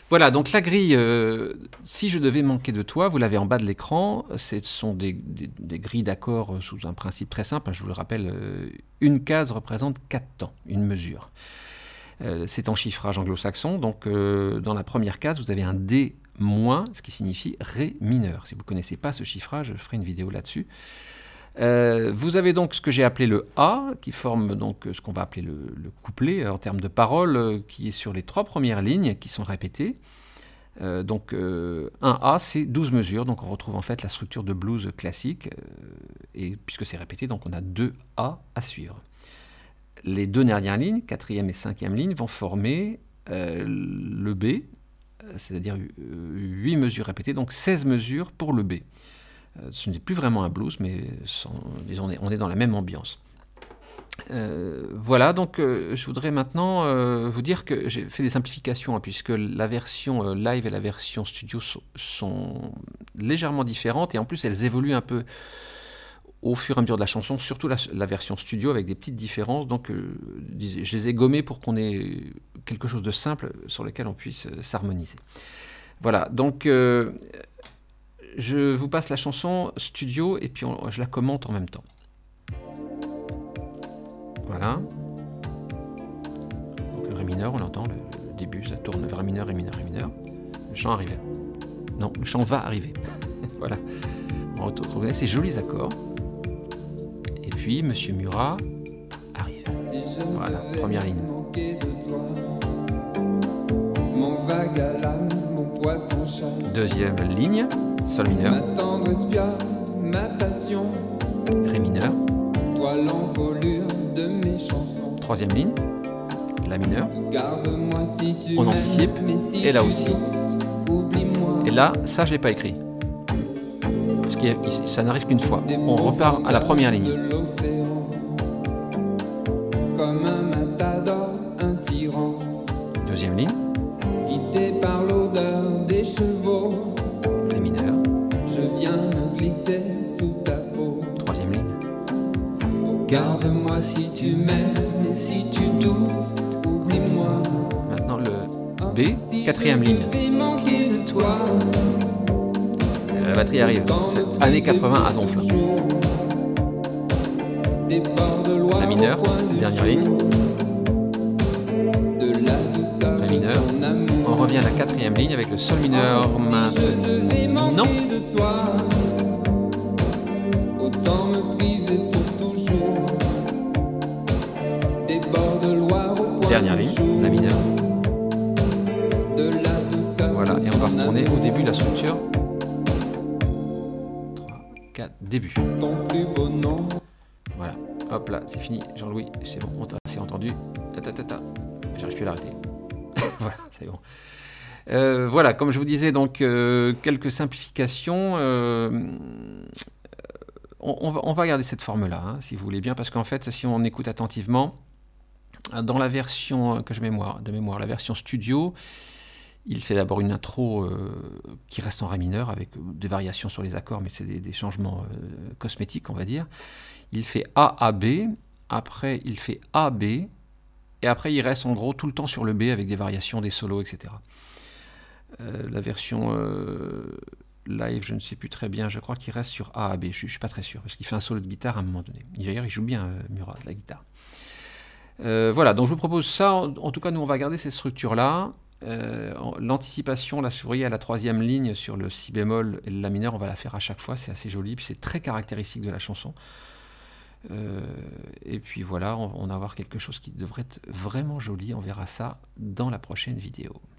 Voilà, donc la grille, si je devais manquer de toi, vous l'avez en bas de l'écran. Ce sont des grilles d'accords sous un principe très simple. Je vous le rappelle, une case représente 4 temps, une mesure. C'est en chiffrage anglo-saxon, donc dans la première case, vous avez un D-, ce qui signifie Ré mineur. Si vous ne connaissez pas ce chiffrage, je ferai une vidéo là-dessus. Vous avez donc ce que j'ai appelé le A, qui forme donc ce qu'on va appeler le couplet en termes de paroles, qui est sur les 3 premières lignes qui sont répétées. Donc un A, c'est 12 mesures, donc on retrouve en fait la structure de blues classique, et puisque c'est répété, donc on a 2 A à suivre. Les 2 dernières lignes, 4e et 5e ligne, vont former le B, c'est-à-dire 8 mesures répétées, donc 16 mesures pour le B. Ce n'est plus vraiment un blues, mais disons, on est dans la même ambiance. Voilà, donc je voudrais maintenant vous dire que j'ai fait des simplifications, hein, puisque la version live et la version studio sont légèrement différentes, et en plus elles évoluent un peu au fur et à mesure de la chanson, surtout la version studio avec des petites différences. Donc je les ai gommées pour qu'on ait quelque chose de simple sur lequel on puisse s'harmoniser. Voilà, donc je vous passe la chanson studio et puis je la commente en même temps. Voilà. Donc le Ré mineur, on l'entend, le début, ça tourne vers Ré mineur, Ré mineur, Ré mineur. Le chant arrive. Non, le chant va arriver. Voilà. On retrouve ces jolis accords. Et puis, Monsieur Murat arrive. Voilà, première ligne. Deuxième ligne, Sol mineur. Ré mineur. Troisième ligne, La mineur. On anticipe. Et là aussi. Et là, ça je ne l'ai pas écrit. Parce que ça n'arrive qu'une fois. On repart à la première ligne. Deuxième ligne. Ré mineur. Troisième ligne. Garde-moi si tu m'aimes et si tu doutes, oublie-moi. Maintenant le B, quatrième ligne. La batterie arrive. C'est années 80 à Donf. La mineur, dernière ligne. Ré mineur. On revient à la quatrième ligne avec le Sol mineur maintenant. Dernière ligne, La mineur. Voilà, et on va retourner au début de la structure. 3, 4, début. Voilà, hop là, c'est fini. Jean-Louis, c'est bon, on t'a entendu. J'arrive plus à l'arrêter. Voilà, c'est bon. Voilà, comme je vous disais, donc quelques simplifications. On va garder cette forme-là, hein, si vous voulez bien, parce qu'en fait, si on écoute attentivement, dans la version que je de mémoire, la version studio, il fait d'abord une intro qui reste en Ré mineur avec des variations sur les accords, mais c'est des changements cosmétiques, on va dire. Il fait A, A, B, après il fait A, B, et après il reste en gros tout le temps sur le B avec des variations, des solos, etc. La version live, je ne sais plus très bien, je crois qu'il reste sur A, A, B, je ne suis pas très sûr, parce qu'il fait un solo de guitare à un moment donné. D'ailleurs, il joue bien, Murat, de la guitare. Voilà, donc je vous propose ça. En tout cas, nous, on va garder cette structure-là. L'anticipation, la souris à la troisième ligne sur le si bémol et le La mineur, on va la faire à chaque fois. C'est assez joli, puis c'est très caractéristique de la chanson. Et puis voilà, on va avoir quelque chose qui devrait être vraiment joli. On verra ça dans la prochaine vidéo.